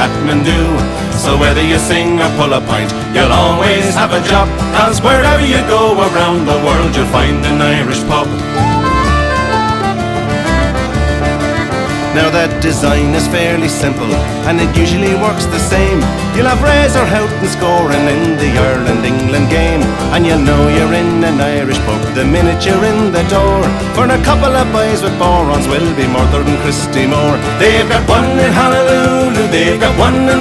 Kathmandu. So whether you sing or pull a pint, you'll always have a job, 'cause wherever you go around the world, you'll find an Irish pub. Now that design is fairly simple, and it usually works the same. You'll have Razor Houghton scoring in the Ireland-England game, and you'll know you're in an Irish pub the minute you're in the door. For a couple of boys with borons will be Murther and Christy Moore. They've got one in Honolulu, they've got one in